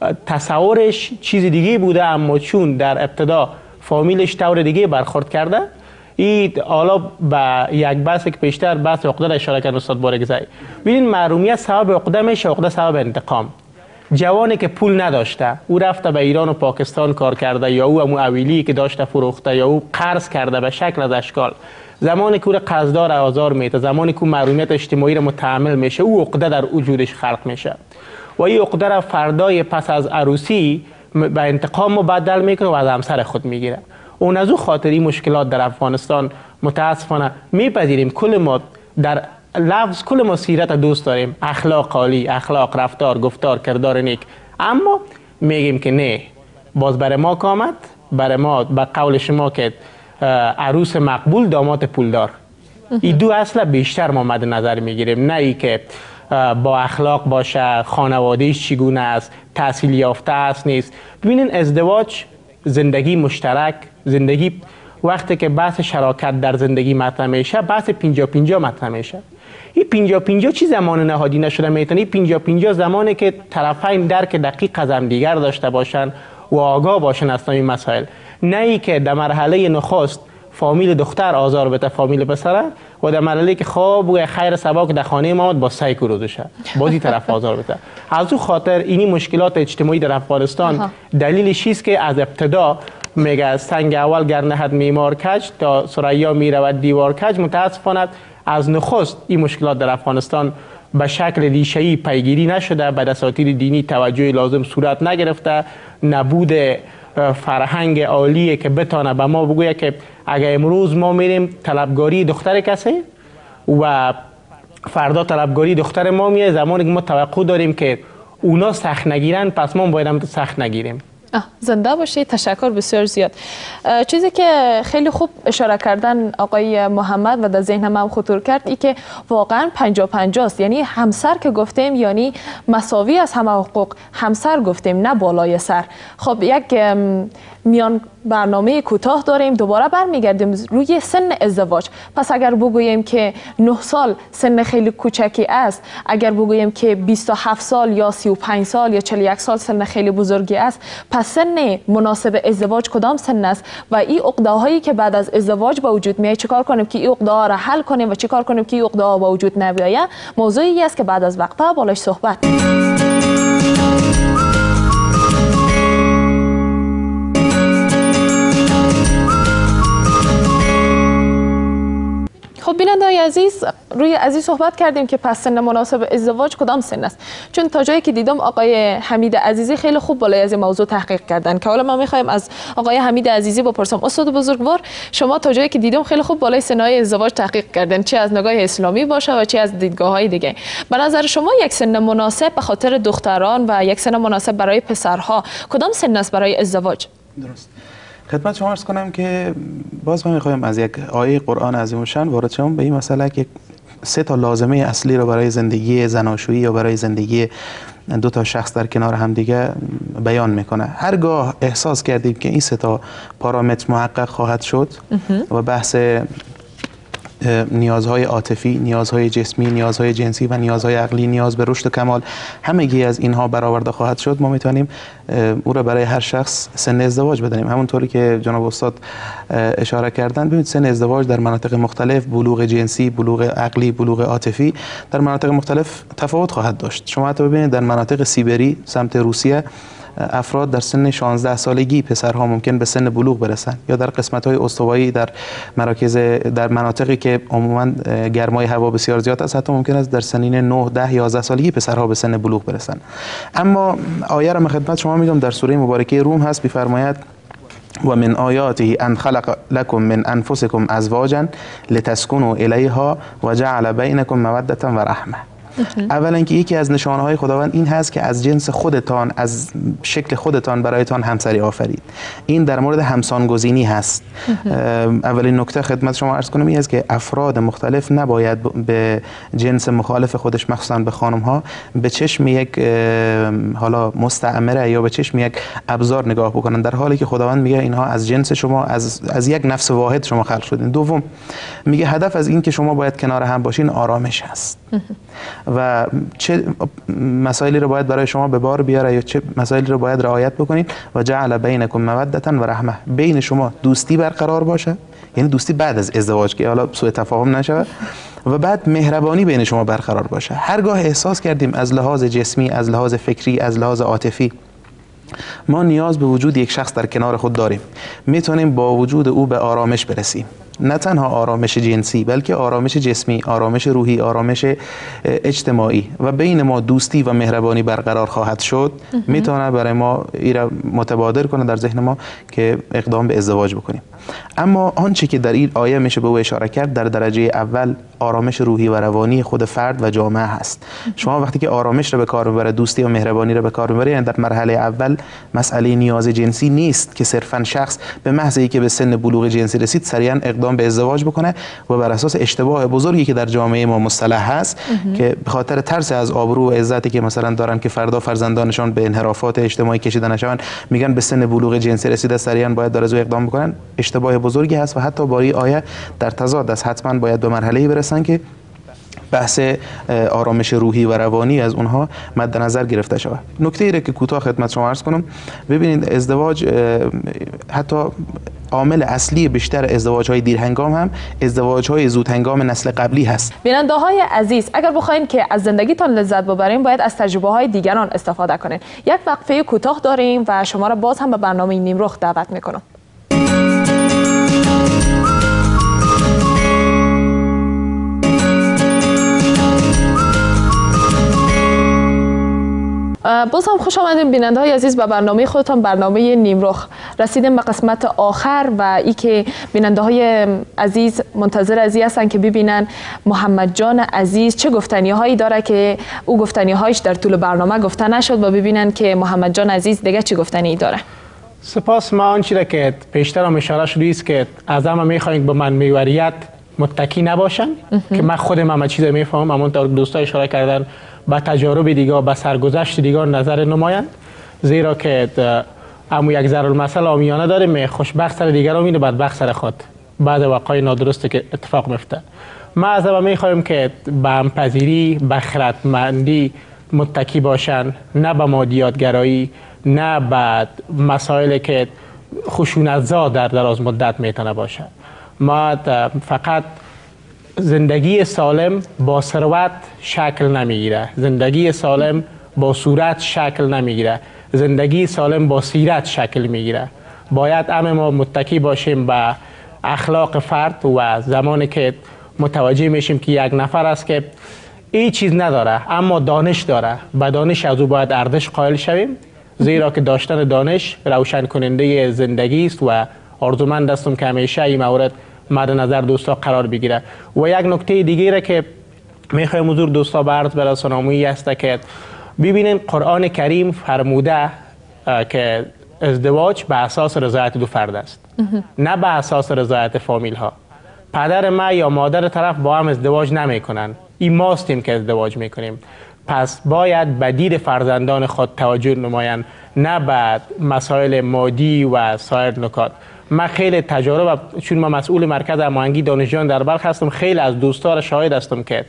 تصورش چیز دیگه بوده، اما چون در ابتدا فامیلش طور دیگه برخورد کرده، این حالا به یک بحث که پیشتر بحث عقده اشاره کرد استاد بارگزایی. ببینید محرومیت سبب عقده میشه، عقده سبب انتقام. جوانی که پول نداشته او رفته به ایران و پاکستان کار کرده، یا او همون اویلی که داشته فروخته، یا او قرض کرده به شکل از اشکال، زمانی که او قرضدار آزار میده، زمانی که او محرومیت اجتماعی را متحمل میشه، او عقده در وجودش خلق میشه و این عقده را فردای پس از عروسی به انتقام مبدل میکنه و از همسر خود میگیره. اون از او خاطری مشکلات در افغانستان متاسفانه میپذیریم. کل ما در لفظ کل ما سیرت دوست داریم، اخلاق عالی، اخلاق، رفتار، گفتار، کردار نیک، اما میگیم که نه، باز برای ما کامت، برای ما به قول شما که عروس مقبول داماد پولدار، این دو اصلا بیشتر ما مد نظر میگیریم، نه ای که با اخلاق باشه، خانوادهش چگونه است، تحصیل یافته است نیست. ببینین ازدواج زندگی مشترک، زندگی وقتی که بحث شراکت در زندگی مطرح میشه، بحث پینجا پینجا مطرح میشه. این پینجا پینجا چی زمان نهادی نشده میتونه؟ این پینجا پینجا زمانی که طرفین درک دقیق از هم دیگر داشته باشن و آگاه باشن از این مسائل، نه ای که در مرحله نخست فامیل دختر آزار بده فامیل پسر و در مرحله که خواب خیر سبا که در خانه ما با سایکو روزشه بازی طرف آزار بده. از او خاطر اینی مشکلات اجتماعی در افغانستان دلیلش چیست که از ابتدا میگه سنگ اول گر نهد معمار کج تا ثریا میرود دیوار کج. متاسفانه از نخست این مشکلات در افغانستان به شکل ریشه‌ای پیگیری نشده، به اساطیر دینی توجه لازم صورت نگرفته، نبود فرهنگ عالیه که بتانه به ما بگویه که اگر امروز ما میریم طلبگاری دختر کسی و فردا طلبگاری دختر ما میه، زمانی که ما توقع داریم که اونا سخت نگیرن، پس ما باید هم سخت نگیریم. زنده باشید، تشکر بسیار زیاد. چیزی که خیلی خوب اشاره کردن آقای محمد و در ذهنم هم خطور کرد ای که واقعا پنجاه پنجاه است، یعنی همسر که گفتیم یعنی مساوی از همه حقوق، همسر گفتیم نه بالای سر. خب یک میان برنامه کوتاه داریم، دوباره برمیگردیم روی سن ازدواج. پس اگر بگوییم که نه سال سن خیلی کوچکی است، اگر بگوییم که بیست و هفت سال یا سی و پنج سال یا چهل و یک سال سن خیلی بزرگی است، پس سن مناسب ازدواج کدام سن است و این عقده هایی که بعد از ازدواج به وجود میاد چیکار کنیم که این عقده ها را حل کنیم و چیکار کنیم که این عقده ها به وجود نیاید، موضوعی است که بعد از وقتها بالاش صحبت. خب بیننده‌های عزیز، روی عزیز صحبت کردیم که پس سن مناسب ازدواج کدام سن است، چون تا جایی که دیدم آقای حمید عزیزی خیلی خوب بالای از این موضوع تحقیق کردن که حالا ما می‌خوایم از آقای حمید عزیزی بپرسم. استاد بزرگوار، شما تا جایی که دیدم خیلی خوب بالای سن‌های ازدواج تحقیق کردن، چه از نگاه اسلامی باشه و چه از دیدگاه‌های دیگه. به نظر شما یک سن مناسب به خاطر دختران و یک سن مناسب برای پسرها کدام سن است برای ازدواج؟ درست. خدمت شما عرض کنم که باز ما می‌خوایم از یک آیه قرآن عظیم الشأن وارد شوم به این مسئله که سه تا لازمه اصلی رو برای زندگی زناشویی یا برای زندگی دو تا شخص در کنار همدیگه بیان میکنه. هرگاه احساس کردیم که این سه تا پارامتر محقق خواهد شد و بحث نیازهای عاطفی، نیازهای جسمی، نیازهای جنسی و نیازهای عقلی، نیاز به رشد و کمال، همگی از اینها برآورده خواهد شد، ما میتونیم او را برای هر شخص سن ازدواج بدانیم. همونطوری که جناب استاد اشاره کردن، ببینید سن ازدواج در مناطق مختلف، بلوغ جنسی، بلوغ عقلی، بلوغ عاطفی در مناطق مختلف تفاوت خواهد داشت. شما حتی ببینید در مناطق سیبری سمت روسیه افراد در سن شانزده سالگی پسرها ممکن به سن بلوغ برسن، یا در قسمت‌های استوایی در مراکز در مناطقی که عموما گرمای هوا بسیار زیاد است حتی ممکن است در سنین نه، ده، یازده سالگی پسرها به سن بلوغ برسن. اما آیه را خدمت شما میگم در سوره مبارکه روم هست، می‌فرماید و من آیاته ان خلق لكم من انفسكم ازواجا لتسكنوا الیها و جعل بینکم موده و رحمه. اولا که یکی از نشانه‌های خداوند این هست که از جنس خودتان، از شکل خودتان برایتان همسری آفرید. این در مورد همسانگزینی هست. اولین نکته خدمت شما عرض کنم این است که افراد مختلف نباید به جنس مخالف خودش، مخصوصا به خانم‌ها، به چشم یک حالا مستعمره یا به چشم یک ابزار نگاه بکنن، در حالی که خداوند میگه اینها از جنس شما، از از یک نفس واحد شما خلق شدین. دوم میگه هدف از این که شما باید کنار هم باشین آرامش هست و چه مسائلی رو باید برای شما به بار بیاره یا چه مسائلی رو باید رعایت بکنید. و جعل بینکم مودة و رحمه، بین شما دوستی برقرار باشه، یعنی دوستی بعد از ازدواج که حالا سوء تفاهم نشه، و بعد مهربانی بین شما برقرار باشه. هرگاه احساس کردیم از لحاظ جسمی، از لحاظ فکری، از لحاظ عاطفی ما نیاز به وجود یک شخص در کنار خود داریم، میتونیم با وجود او به آرامش برسیم. نه تنها آرامش جنسی بلکه آرامش جسمی، آرامش روحی، آرامش اجتماعی، و بین ما دوستی و مهربانی برقرار خواهد شد. میتونه برای ما ایرا متبادر کنه در ذهن ما که اقدام به ازدواج بکنیم. اما آنچه که در این آیه میشه به او اشاره کرد در درجه اول آرامش روحی و روانی خود فرد و جامعه هست. شما وقتی که آرامش رو به کار میبره، دوستی و مهربانی رو به کار میبره، یعنی در مرحله اول مسئله نیاز جنسی نیست که صرفا شخص به محض اینکه به سن بلوغ جنسی رسید سریعا اقدام به ازدواج بکنه و بر اساس اشتباه بزرگی که در جامعه ما مصطلح هست که به خاطر ترس از آبرو و عزتی که مثلا دارن که فردا فرزندانشان به انحرافات اجتماعی کشیده نشون، میگن به سن بلوغ جنسی رسیده سریعا باید در از اقدام بکنن. اشتباه بزرگی هست و حتی با این آیه در تضاد است. حتما باید به مرحله‌ای برسن که بحث آرامش روحی و روانی از اونها مد نظر گرفته شود. نکته ای که کوتاه خدمت شما عرض کنم، ببینید ازدواج حتی عامل اصلی بیشتر ازدواج‌های دیرهنگام هم ازدواج‌های زودهنگام نسل قبلی هست. بیننده‌های عزیز، اگر بخواید که از زندگیتان لذت ببرین باید از تجربه‌های دیگران استفاده کنین. یک وقفه کوتاه داریم و شما را باز هم به برنامه نیمرخ دعوت می‌کنم. باز هم خوش آمدین بیننده های عزیز به برنامه خودتان، برنامه نیمرخ. رسیدیم به قسمت آخر و ای که بیننده های عزیز منتظر ازی هستن که ببینن محمد جان عزیز چه گفتنی هایی داره که او گفتنی هایش در طول برنامه گفته نشد و ببینن که محمد جان عزیز دیگه چه گفتنی داره. سپاس. ما آنچه را که پیشتر هم اشاره شده است که از همه میخواین به من میوریت متکی نباشن که من خودم همه چیز میفهمم، همونطور دوستا اشاره کردن با تجارب دیگه، با سرگذشت دیگه نظر نمایند، زیرا که امو یک ضرر مسئله آمیانه داره، خوشبخت سر دیگران میده، بدبخت سر خود بعد واقعی نادرسته که اتفاق میفته. ما از همه میخوایم که به همپذیری، به خردمندی متکی باشن، نه به مادیاتگرایی، نه به مسائلی که خشونت‌زا در دراز مدت میتونه باشه. ما فقط زندگی سالم با ثروت شکل نمیگیره، زندگی سالم با صورت شکل نمیگیره، زندگی سالم با سیرت شکل میگیره. باید همه ما متکی باشیم به اخلاق فرد و زمانی که متوجه میشیم که یک نفر است که این چیز نداره اما دانش داره، به دانش از او باید ارزش قائل شویم، زیرا که داشتن دانش روشن کننده زندگی است و آرزومند هستم که همیشه این مورد مد نظر دوستا قرار بگیره. و یک نکته دیگه را که میخوایم حضور دوستا به عرض برسانم است که ببینین قرآن کریم فرموده که ازدواج به اساس رضایت دو فرد است، نه به اساس رضایت فامیل ها. پدر ما یا مادر طرف با هم ازدواج نمیکنن، این ماستیم که ازدواج میکنیم. پس باید به دید فرزندان خود توجه نمایند، نه به مسائل مادی و سایر نکات. من خیلی تجارب، چون من مسئول مرکز هماهنگی دانشجویان در بلخ هستم، خیلی از دوستا را شاهد هستم که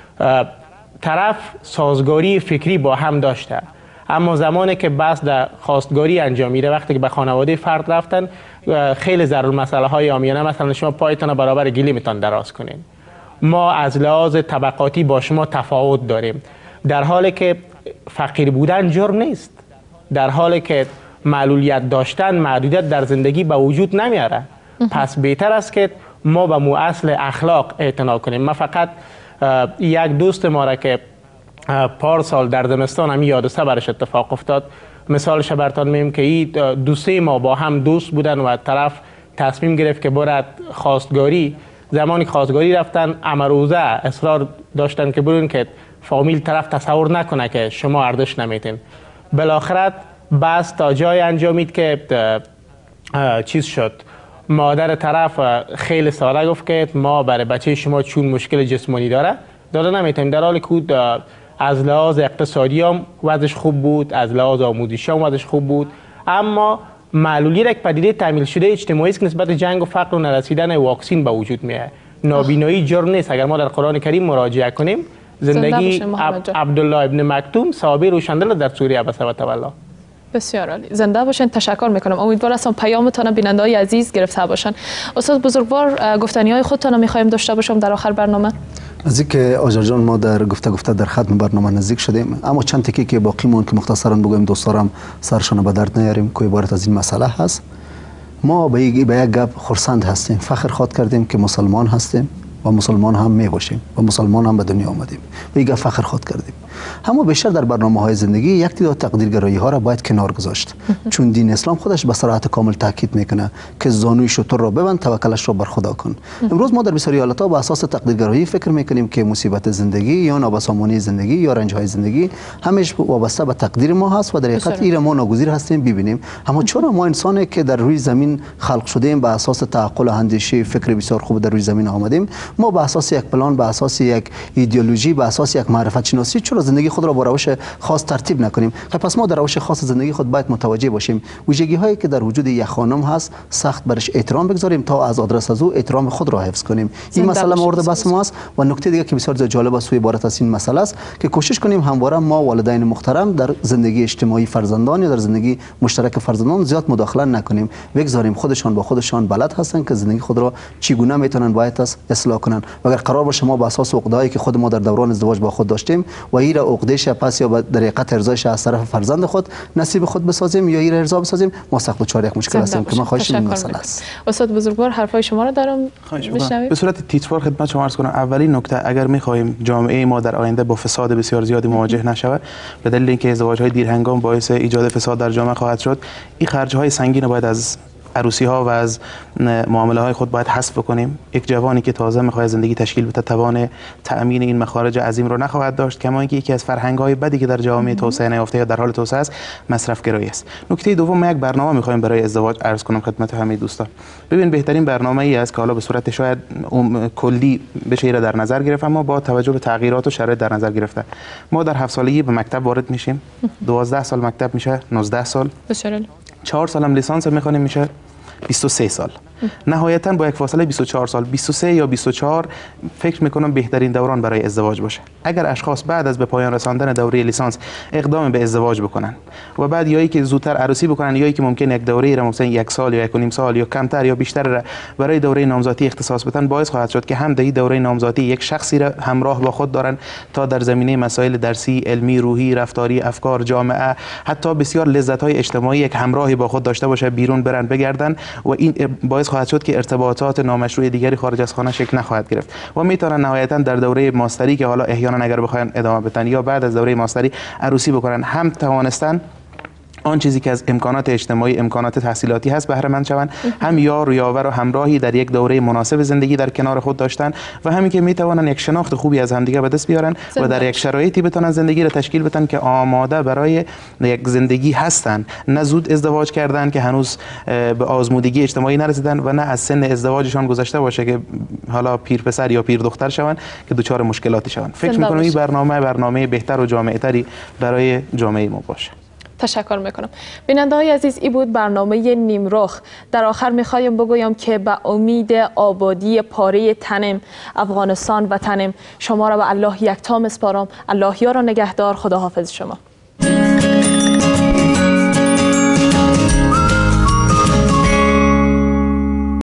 طرف سازگاری فکری با هم داشته، اما زمانی که بحث در خواستگاری انجام میره، وقتی که به خانواده فرد رفتن، خیلی ضرور مسئله های عامیانه، مثلا شما پایتان برابر گلی میتون دراز کنین، ما از لحاظ طبقاتی با شما تفاوت داریم، در حالی که فقیر بودن جرم نیست، در حالی که معلولیت داشتن محدودیت در زندگی به وجود نمیاره. پس بهتر است که ما به مو اصل اخلاق اعتنا کنیم. من فقط یک دوست ما را که پار سال در زمستان همی یادسته برش اتفاق افتاد، مثالش براتون میگم که این دو سه ما با هم دوست بودن و طرف تصمیم گرفت که برد خواستگاری. زمانی خواستگاری رفتن امروزه اصرار داشتن که برون که فامیل طرف تصور نکنه که شما ارزش نمیتین. بالاخره بس تا جای انجامید که چیز شد، مادر طرف خیلی ساده گفت که ما برای بچه شما چون مشکل جسمانی داره داده نمیتونیم، در حالی که از لحاظ اقتصادی هم وضعش خوب بود، از لحاظ آموزشی هم وضعش خوب بود، اما معلولی یک پدیده تعمیل شده اجتماعی است که نسبت جنگ و فقر و نرسیدن واکسین به وجود میاد. نابینایی جرم نیست. اگر ما در قرآن کریم مراجعه کنیم، زندگی عبدالله ابن مکتوم صحابی روشندل در سوره عبس و تولی. بسیار عالی، زنده باشین. تشکر میکنم. امیدوار هستم پیامتان بیننده های عزیز گرفته باشن. استاد بزرگوار، گفتنی های خودتان میخوایم داشته باشم در آخر برنامه. نزدیک آجر جان ما در گفته گفته در ختم برنامه نزدیک شدیم، اما چند تکی که باقی مون که مختصرا بگویم دوستارم سرشون به درد نیاریم که عبارت از این مسئله هست. ما به یک گپ خرسند هستیم، فخر خواد کردیم که مسلمان هستیم و مسلمان هم می باشیم و مسلمان هم به دنیا آمدیم، به یک فخر خواد کردیم. اما بیشتر در برنامه های زندگی یک تعداد تقدیرگرایی ها را باید کنار گذاشت، چون دین اسلام خودش به صراحت کامل تاکید میکنه که زانوی شتر را ببند، توکلش را بر خدا کن. امروز ما در بسیاری حالات ها به اساس تقدیرگرایی فکر میکنیم که مصیبت زندگی یا نابسامانی زندگی یا رنج های زندگی همش وابسته به تقدیر ما هست و در حقیقت این ما ناگزیر هستیم ببینیم. اما چون ما انسانی که در روی زمین خلق شدیم به اساس تعقل و اندیشه فکر بسیار خوب در روی زمین آمدیم، ما به اساس یک پلان، به اساس یک ایدئولوژی، به اساس یک معرفت شناسی چرا زندگی خود را با روش خاص ترتیب نکنیم؟ پس ما در روش خاص زندگی خود باید متوجه باشیم ویژگی هایی که در وجود یک خانم هست سخت برش احترام بگذاریم تا از آدرس از او احترام خود را حفظ کنیم. این مسئله مورد بحث ما است. و نکته دیگه که بسیار جالب است و عبارت از این مسئله است که کوشش کنیم همواره ما والدین محترم در زندگی اجتماعی فرزندان یا در زندگی مشترک فرزندان زیاد مداخله نکنیم، بگذاریم خودشان با خودشان بلد هستند که زندگی خود را چگونه میتونن باید اصلاح کنن. و اگر قرار باشه ما به اساس عقده‌ای که خود ما در دوران ازدواج با خود داشتیم و این را عقده‌اش پس یا به در حقیقت ارضایش از طرف فرزند خود نصیب خود بسازیم یا این را ارضا بسازیم، ما سخت دچار یک مشکل هستیم که ما خواهش این مسئله است. استاد بزرگوار، حرفای شما را دارم بشنویم. به صورت تیتروار خدمت شما عرض کنم. اولین نکته، اگر می‌خواهیم جامعه ما در آینده با فساد بسیار زیادی مواجه نشود، به دلیل اینکه ازدواج‌های دیرهنگام باعث ایجاد فساد در جامعه خواهد شد، این خرج‌های سنگین باید از عروسی ها و از معامله های خود باید حذف کنیم. یک جوانی که تازه میخواد زندگی تشکیل بده توان تأمین این مخارج عظیم رو نخواهد داشت. کما اینکه یکی از فرهنگ های بدی که در جامعه توسعه نیافته یا در حال توسعه است مصرف گرایی است. نکته دوم، ما یک برنامه میخوایم برای ازدواج عرض کنم خدمت همه دوستان. ببین، بهترین برنامه ای است که حالا به صورت شاید کلی بشه ایره در نظر گرفت، اما با توجه به تغییرات و شرایط در نظر گرفته. ما در هفت سالگی به مکتب وارد میشیم، دوازده سال مکتب میشه نوزده سال، چهار سال هم لیسانس میخوانیم میشه بیست و سه سال. نهایتا با یک فاصله بیست و چهار سال، بیست و سه یا بیست و چهار فکر میکنم بهترین دوران برای ازدواج باشه. اگر اشخاص بعد از به پایان رساندن دوره لیسانس اقدام به ازدواج بکنن و بعد یایی که زودتر عروسی بکنن یا که ممکن یک دوره را مثلا یک سال یا یک و نیم سال یا کمتر یا بیشتر برای دوره نامزادی اختصاص بدن، باعث خواهد شد که هم در دوره نامزادی یک شخصی را همراه با خود دارن تا در زمینه مسائل درسی، علمی، روحی، رفتاری، افکار، جامعه، حتی بسیار لذت‌های اجتماعی یک همراهی با خود داشته باشه، بیرون برن بگردن و این باعث خواهد شد که ارتباطات نامشروع دیگری خارج از خانه شکل نخواهد گرفت و میتونن نهایتا در دوره ماستری که حالا احیانا اگر بخواین ادامه بدن یا بعد از دوره ماستری عروسی بکنن، هم توانستن آن چیزی که از امکانات اجتماعی، امکانات تحصیلاتی هست بهره مند شوند، هم یار و یاور و همراهی در یک دوره مناسب زندگی در کنار خود داشتن و همین که میتوانن یک شناخت خوبی از همدیگه به دست بیارن و در یک شرایطی بتونن زندگی را تشکیل بدن که آماده برای یک زندگی هستن، نه زود ازدواج کردن که هنوز به آزمودگی اجتماعی نرسیدن و نه از سن ازدواجشان گذشته باشه که حالا پیر پسر یا پیر دختر شوند که دچار مشکلاتی شوند. فکر می‌کنم این برنامه برنامه بهتر و جامع‌تری برای جامعه ما باشه. تشکر میکنم. بیننده های عزیز، ای بود برنامه نیمرخ. در آخر میخوایم بگویم که به امید آبادی پاره تنم افغانستان و تنم شما را به الله یکتا میسپارم. الله یار و نگهدار. خداحافظ شما.